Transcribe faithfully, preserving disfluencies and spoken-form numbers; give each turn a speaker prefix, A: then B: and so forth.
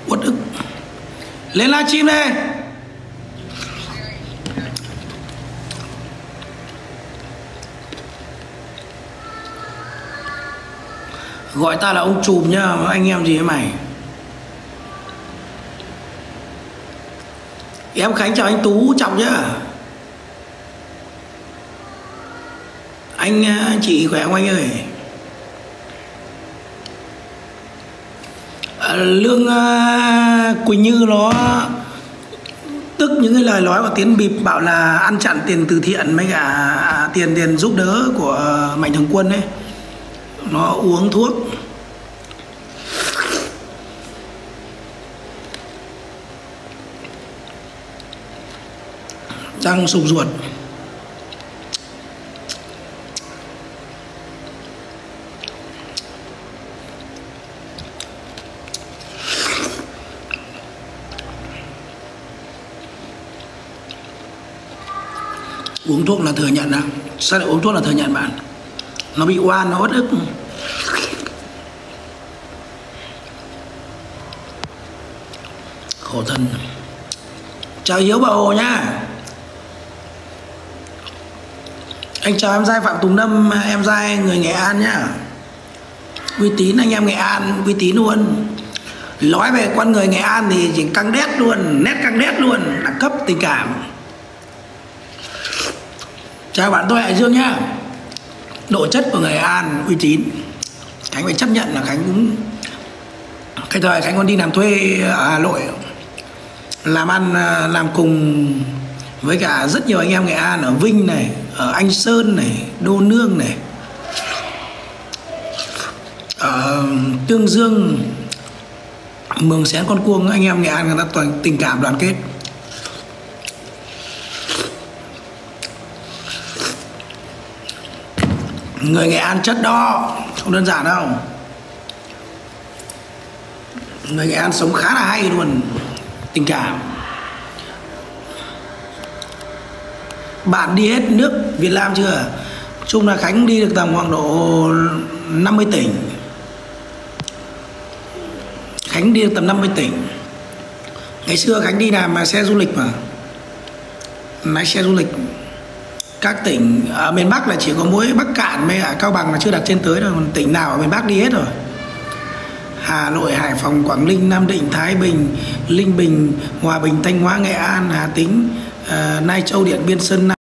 A: Uất ức. Lên livestream đây. Gọi ta là ông trùm nhá, anh em gì với mày? Em Khánh chào anh Tú Trọng nhá. Anh chị khỏe không anh ơi? À, Lương uh, Quỳnh Như nó tức những cái lời nói của Tiến bịp bảo là ăn chặn tiền từ thiện mấy cả tiền tiền giúp đỡ của Mạnh Thường Quân ấy. Nó uống thuốc đang sụp ruột. Uống thuốc là thừa nhận à? Sao lại uống thuốc là thừa nhận bạn? Nó bị oan, nó uất ức. Khổ thân. Chào Hiếu bà Hồ nhá. Anh chào em Giai Phạm Tùng Lâm, em Giai người Nghệ An nhá. Uy tín anh em Nghệ An, uy tín luôn. Nói về con người Nghệ An thì chỉ căng đét luôn, nét căng đét luôn, đẳng cấp tình cảm. Chào bạn tôi Hải Dương nhá. Độ chất của người Nghệ An uy tín. Khánh phải chấp nhận là Khánh cũng cái thời Khánh còn đi làm thuê ở Hà Nội, làm ăn làm cùng với cả rất nhiều anh em Nghệ An ở Vinh này, ở Anh Sơn này, Đô Nương này, ở Tương Dương, Mường Xén, Con Cuông. Anh em Nghệ An người ta toàn tình cảm đoàn kết. Người Nghệ An chất đó, không đơn giản đâu. Người Nghệ An sống khá là hay luôn, tình cảm. Bạn đi hết nước Việt Nam chưa? Chung là Khánh đi được tầm khoảng độ năm mươi tỉnh. Khánh đi được tầm năm mươi tỉnh. Ngày xưa Khánh đi làm mà xe du lịch mà, lái xe du lịch các tỉnh ở miền Bắc là chỉ có mỗi Bắc Cạn với ở Cao Bằng là chưa đặt trên tới rồi, còn tỉnh nào ở miền Bắc đi hết rồi. Hà Nội, Hải Phòng, Quảng Ninh, Nam Định, Thái Bình, Linh Bình, Hòa Bình, Thanh Hóa, Nghệ An, Hà Tĩnh, uh, Lai Châu, Điện Biên, Sơn